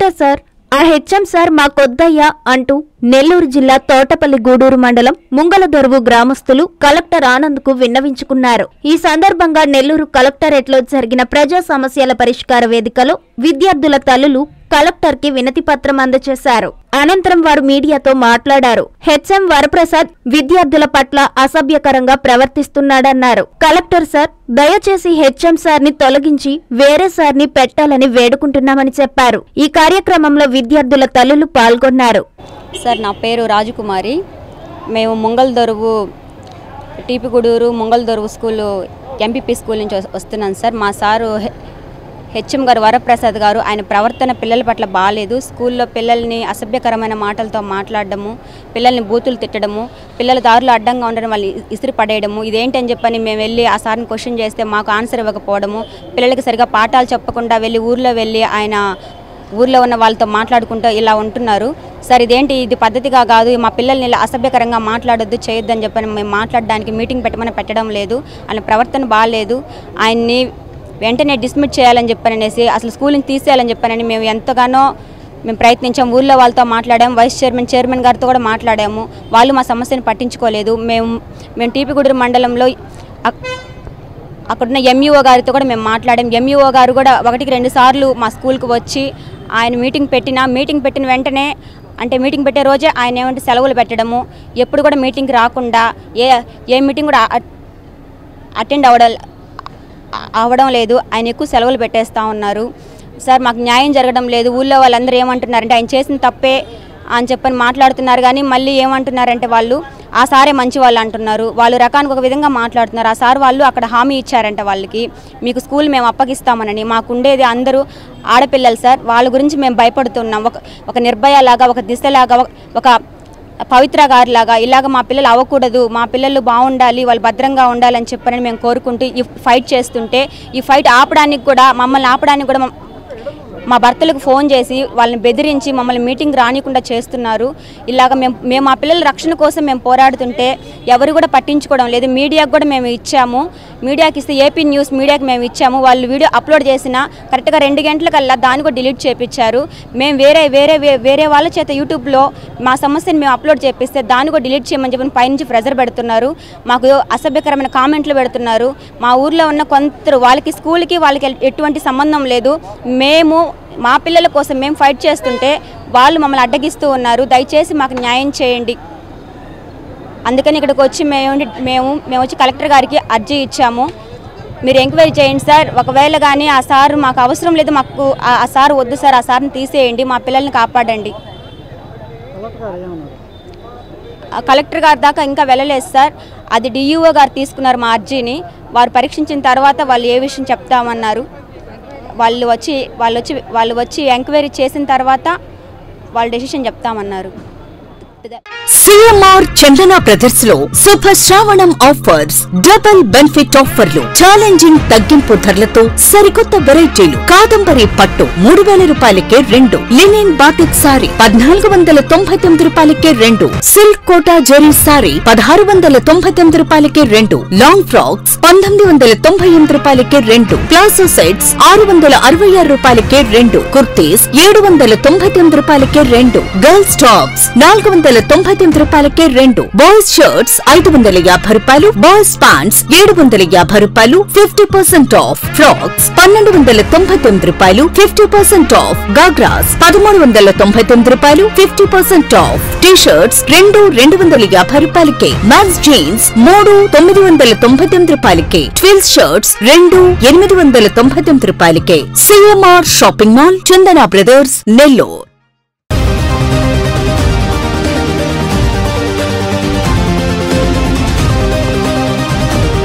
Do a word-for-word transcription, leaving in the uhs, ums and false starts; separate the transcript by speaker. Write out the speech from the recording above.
Speaker 1: Collector sir, ఆ HM sir మాకొద్దయ్యా అంటూ నెల్లూరు జిల్లా తోటపల్లి గూడూరు మండలం ముంగలదొరువు గ్రామస్తులు కలెక్టర్ ఆనంద్ కు విన్నవించుకున్నారు. ఈ సందర్భంగా నెల్లూరు కలెక్టరేట్లో జరిగిన ప్రజా సమస్యల పరిష్కార వేదికలో విద్యార్థుల తల్లులు కలెక్టర్ కి వినతి పత్రం అందజేశారు. అనంతరం వారు మీడియాతో మాట్లాడారు. హెచ్ఎం వరప్రసాద్ విద్యార్థుల పట్ల అసభ్యకరంగా ప్రవర్తిస్తున్నాడన్నారు. కలెక్టర్ సార్, దయచేసి హెచ్ఎం సార్ ని తొలగించి వేరే సార్ ని పెట్టాలని వేడుకుంటున్నామని చెప్పారు. ఈ కార్యక్రమంలో విద్యార్థుల తల్లులు పాల్గొన్నారు.
Speaker 2: సార్, నా పేరు రాజకుమారి. మేము Mungaladoruvu TP Gudur Mungaladoruvu school MPP school నుంచి వస్తున్నాను సార్. మా సారు హెచ్ఎం గారు వరప్రసాద్ గారు, ఆయన ప్రవర్తన పిల్లల పట్ల బాగాలేదు. స్కూల్లో పిల్లల్ని అసభ్యకరమైన మాటలతో మాట్లాడడము, పిల్లల్ని బూతులు తిట్టడము, పిల్లల దారులు అడ్డంగా ఉండడం వాళ్ళు ఇసిరి పడేయడము, ఇదేంటని చెప్పని మేము వెళ్ళి ఆ సార్ని క్వశ్చన్ చేస్తే మాకు ఆన్సర్ ఇవ్వకపోవడము, పిల్లలకి సరిగా పాఠాలు చెప్పకుండా వెళ్ళి ఊర్లో వెళ్ళి ఆయన ఊర్లో ఉన్న వాళ్ళతో మాట్లాడుకుంటూ ఇలా ఉంటున్నారు. సార్, ఇదేంటి, ఇది పద్ధతిగా కాదు, మా పిల్లల్ని ఇలా అసభ్యకరంగా మాట్లాడొద్దు, చేయొద్దు అని చెప్పని మేము మాట్లాడడానికి మీటింగ్ పెట్టమని పెట్టడం లేదు. ఆయన ప్రవర్తన బాగాలేదు. ఆయన్ని వెంటనే డిస్మిస్ చేయాలని చెప్పననేసి, అసలు స్కూల్ నుంచి తీసేయాలని చెప్పనని మేము ఎంతగానో మేము ప్రయత్నించాం. ఊళ్ళో వాళ్ళతో మాట్లాడాము, వైస్ చైర్మన్ చైర్మన్ గారితో కూడా మాట్లాడాము. వాళ్ళు మా సమస్యను పట్టించుకోలేదు. మేము మేము టీపీగూడూరు మండలంలో అక్కడున్న ఎంఈఓ గారితో కూడా మేము మాట్లాడాం. ఎంఈఓ గారు కూడా ఒకటికి రెండు సార్లు మా స్కూల్కి వచ్చి ఆయన మీటింగ్ పెట్టిన మీటింగ్ పెట్టిన వెంటనే, అంటే మీటింగ్ పెట్టే రోజే ఆయన ఏమంటే సెలవులు పెట్టడము, ఎప్పుడు కూడా మీటింగ్కి రాకుండా ఏ ఏ మీటింగ్ కూడా అటెండ్ అవ్వడం అవ్వడం లేదు. ఆయన ఎక్కువ సెలవులు పెట్టేస్తూ ఉన్నారు. సార్, మాకు న్యాయం జరగడం లేదు. ఊళ్ళో వాళ్ళందరూ ఏమంటున్నారంటే ఆయన చేసిన తప్పే అని చెప్పని మాట్లాడుతున్నారు. కానీ మళ్ళీ ఏమంటున్నారంటే వాళ్ళు ఆ సారే మంచి వాళ్ళు అంటున్నారు. వాళ్ళు రకానికి ఒక విధంగా మాట్లాడుతున్నారు. ఆ సార్ వాళ్ళు అక్కడ హామీ ఇచ్చారంట వాళ్ళకి, మీకు స్కూల్ మేము అప్పగిస్తామనని. మాకుండేది అందరూ ఆడపిల్లలు సార్, వాళ్ళ గురించి మేము భయపడుతున్నాం. ఒక ఒక నిర్భయలాగా, ఒక దిశలాగా, ఒక పవిత్ర గారిలాగా ఇలాగ మా పిల్లలు అవ్వకూడదు, మా పిల్లలు బాగుండాలి, వాళ్ళు భద్రంగా ఉండాలని చెప్పని మేము కోరుకుంటూ ఈ ఫైట్ చేస్తుంటే, ఈ ఫైట్ ఆపడానికి కూడా మమ్మల్ని ఆపడానికి కూడా మా భర్తలకు ఫోన్ చేసి వాళ్ళని బెదిరించి మమ్మల్ని మీటింగ్ రానికుండా చేస్తున్నారు. ఇలాగ మేము మేము మా పిల్లల రక్షణ కోసం మేము పోరాడుతుంటే ఎవరు కూడా పట్టించుకోవడం లేదు. మీడియాకు కూడా మేము ఇచ్చాము, మీడియాకి ఇస్తే ఏపీ న్యూస్ మీడియాకి మేము ఇచ్చాము. వాళ్ళు వీడియో అప్లోడ్ చేసిన కరెక్ట్గా రెండు గంటలకల్లా దాన్ని కూడా డిలీట్ చేయించారు. మేము వేరే వేరే వేరే వాళ్ళ చేత యూట్యూబ్లో మా సమస్యను మేము అప్లోడ్ చేపిస్తే దాన్ని కూడా డిలీట్ చేయమని చెప్పి పైనుంచి ప్రెజర్ పెడుతున్నారు. మాకు అసభ్యకరమైన కామెంట్లు పెడుతున్నారు. మా ఊర్లో ఉన్న కొందరు వాళ్ళకి స్కూల్కి వాళ్ళకి ఎటువంటి సంబంధం లేదు. మేము మా పిల్లల కోసం మేము ఫైట్ చేస్తుంటే వాళ్ళు మమ్మల్ని అడ్డగిస్తూ ఉన్నారు. దయచేసి మాకు న్యాయం చేయండి. అందుకని ఇక్కడికి వచ్చి మేము మేము మేము వచ్చి కలెక్టర్ గారికి అర్జీ ఇచ్చాము. మీరు ఎంక్వైరీ చేయండి సార్. ఒకవేళ కానీ ఆ సార్ మాకు అవసరం లేదు, మాకు ఆ సార్ వద్దు సార్, ఆ సార్ని తీసేయండి, మా పిల్లల్ని కాపాడండి. కలెక్టర్ గారి దాకా ఇంకా వెళ్ళలేదు సార్. అది డిఈఓ గారు తీసుకున్నారు మా అర్జీని. వారు పరీక్షించిన తర్వాత వాళ్ళు ఏ విషయం చెప్తామన్నారు. వాళ్ళు వచ్చి వాళ్ళు వచ్చి వాళ్ళు వచ్చి ఎంక్వైరీ చేసిన తర్వాత వాళ్ళ డెసిషన్ చెప్తామన్నారు.
Speaker 3: సిఎంఆర్ చందన బ్రదర్స్ లో Subha Sravanam offers, double benefit ఆఫర్లు, ఛాలెంజింగ్ తగ్గింపు ధరలతో సరికొత్త వెరైటీలు. కాదంబరి పట్టు మూడు వేల రూపాయలకే రెండు, లినిన్ బాటిక్ సారీ పద్నాలుగు వందల తొంభై తొమ్మిది రూపాయలకే రెండు, సిల్క్ కోటా జెరీ సారీ పదహారు వందల తొంభై తొమ్మిది రూపాయలకే రెండు, లాంగ్ ఫ్రాక్స్ పంతొమ్మిది వందల తొంభై ఎనిమిది రూపాయలకే రెండు, ప్లాసో సెట్స్ ఆరు వందల అరవై ఆరు రూపాయలకే రెండు, కుర్తీస్ ఏడు వందల తొంభై తొమ్మిది రూపాయలకే రెండు, గర్ల్స్ టాప్స్ నాలుగు వందల తొంభై తొమ్మిది రూపాయలకే రెండు, బాయ్స్ షర్ట్స్ ఐదు వందల యాభై రూపాయలు, బాయ్స్ ప్యాంట్స్ ఏడు వందల యాభై రూపాయలు, ఫిఫ్టీ పర్సెంట్ ఆఫ్. ఫ్రాక్స్ పన్నెండు వందల తొంభై తొమ్మిది రూపాయలు, ఫిఫ్టీ పర్సెంట్ ఆఫ్. గాగ్రాస్ పదమూడు వందల తొంభై తొమ్మిది రూపాయలు, fifty percent off. T shirts రెండు రెండు వందల యాభై రూపాయలకే, మ్యాన్స్ జీన్స్ మూడు తొమ్మిది వందల తొంభై తొమ్మిది రూపాయలకే, ట్విల్స్ షర్ట్స్ రెండు ఎనిమిది వందల తొంభై తొమ్మిది రూపాయలకే. CMR shopping mall, Chandana brothers, Nellore.